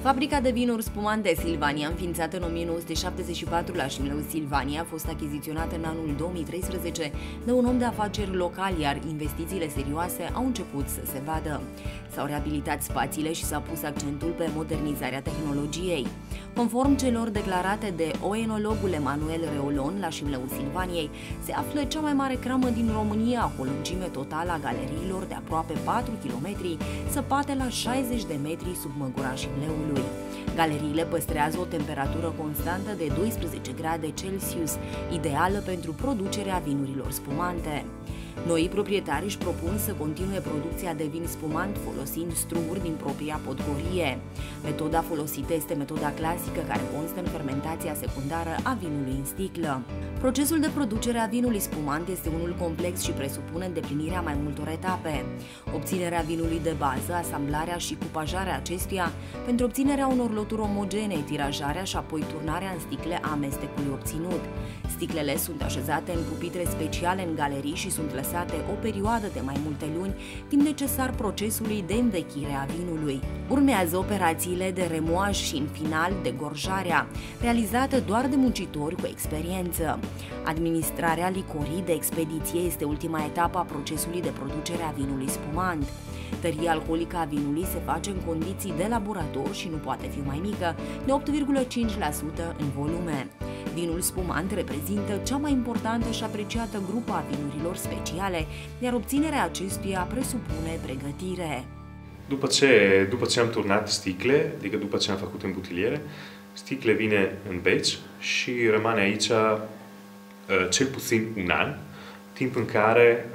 Fabrica de vinuri spumante Silvania, înființată în 1974 la Șimleu, Silvania, a fost achiziționată în anul 2013 de un om de afaceri local, iar investițiile serioase au început să se vadă. S-au reabilitat spațiile și s-a pus accentul pe modernizarea tehnologiei. Conform celor declarate de oenologul Emanuel Reolon la Șimleu Silvaniei, se află cea mai mare cramă din România, cu o lungime totală a galeriilor de aproape 4 km, săpate la 60 de metri sub măgura Șimleului. Galeriile păstrează o temperatură constantă de 12 grade Celsius, ideală pentru producerea vinurilor spumante. Noii proprietari își propun să continue producția de vin spumant folosind struguri din propria podgorie. Metoda folosită este metoda clasică, care constă în fermentația secundară a vinului în sticlă. Procesul de producere a vinului spumant este unul complex și presupune îndeplinirea mai multor etape: obținerea vinului de bază, asamblarea și cupajarea acestuia pentru obținerea unor loturi omogene, tirajarea și apoi turnarea în sticle a amestecului obținut. Sticlele sunt așezate în pupitre speciale în galerii și sunt lăsate o perioadă de mai multe luni, timp necesar procesului de învechire a vinului. Urmează operațiile de remuaj și, în final, degorjarea, realizată doar de muncitori cu experiență. Administrarea licorii de expediție este ultima etapă a procesului de producere a vinului spumant. Tăria alcoolică a vinului se face în condiții de laborator și nu poate fi mai mică de 8,5% în volume. Vinul spumant reprezintă cea mai importantă și apreciată grupă a vinurilor speciale, iar obținerea acestuia presupune pregătire. După ce am turnat sticle, adică după ce am făcut îmbutiliere, sticle vine în beci și rămâne aici cel puțin un an, timp în care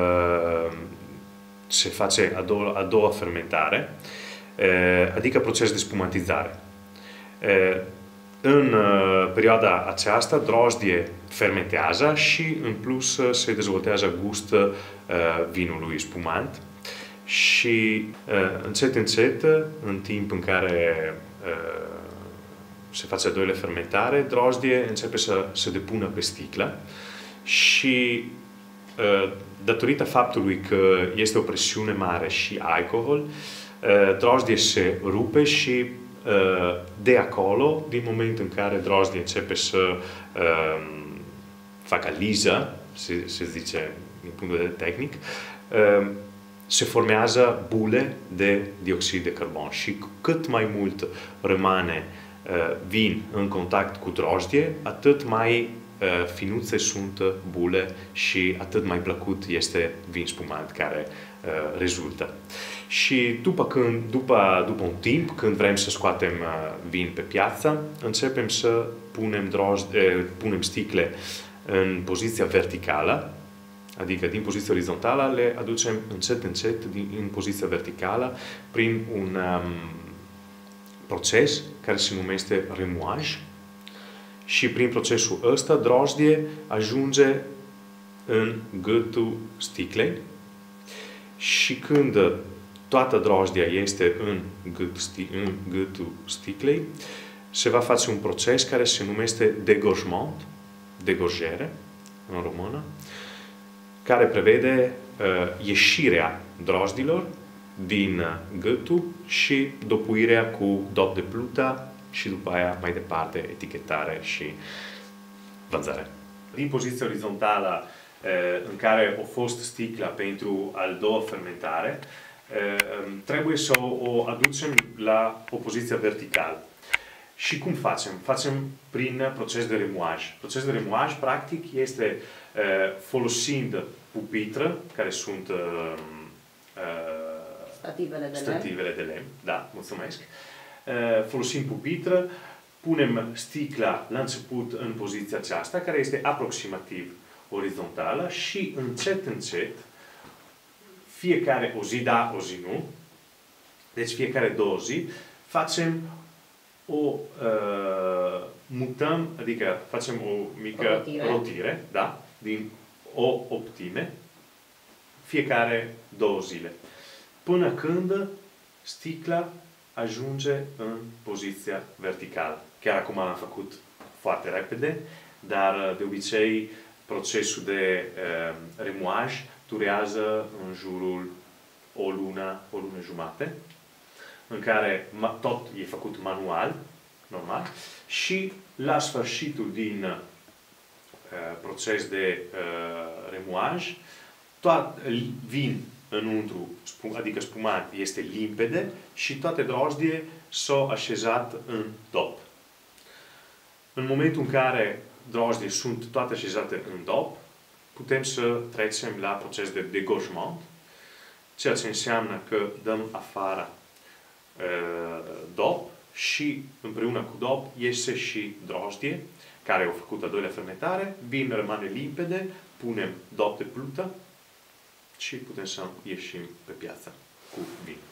se face a doua fermentare, adică proces de spumantizare. În perioada aceasta, drojdie fermentează și, în plus, se dezvoltează gustul vinului spumant și, încet, în timp în care se face a doilea fermentare, drojdie începe să se depună pe sticlă și, datorită faptului că este o presiune mare și alcool, drojdie se rupe și de acolo, din momentul în care drojdie începe să facă liză, se zice din punct de vedere tehnic, se formează bule de dioxid de carbon și cât mai mult rămâne vin în contact cu drojdie, atât mai finuțe sunt bule și atât mai plăcut este vin spumant care rezultă. Și după un timp, când vrem să scoatem vin pe piață, începem să punem sticle în poziția verticală, adică din poziția orizontală le aducem încet în poziția verticală prin un proces care se numește remuaj. Și prin procesul ăsta, drojdie ajunge în gâtul sticlei și când toată drojdia este în gâtul sticlei, se va face un proces care se numește degorgement, degorgere în română, care prevede ieșirea drojdilor din gâtul și dopuirea cu dop de plută și după aia mai departe etichetare și vânzare. Din poziția orizontală în care a fost sticla pentru al doua fermentare, trebuie să o aducem la o poziție verticală. Și cum facem? Facem prin proces de remuaj. Proces de remuaj, practic, este folosind pupitre, care sunt stativele de lemn. Da, mulțumesc. Folosind pupitră, punem sticla la început în poziția aceasta, care este aproximativ orizontală și încet, fiecare o zi da, o zi nu, deci fiecare 2 zi, facem mutăm, adică facem o mică rotire, da, din o optime, fiecare 2 zile, până când sticla ajunge în poziția verticală. Chiar acum am făcut foarte repede, dar de obicei procesul de remuaj durează în jurul o lună jumate. în care tot e făcut manual, normal, și la sfârșitul din proces de remuaj, vin înăuntru, adică spumat, este limpede și toate drojdie s-au așezat în dop. În momentul în care drojdie sunt toate așezate în dop, putem să trecem la proces de degorgement, ceea ce înseamnă că dăm afară dop și împreună cu dop iese și drojdie, care au făcut a doilea fermentare, vin rămâne limpede, punem dop de plută și putem să ieșim pe piață cu vin.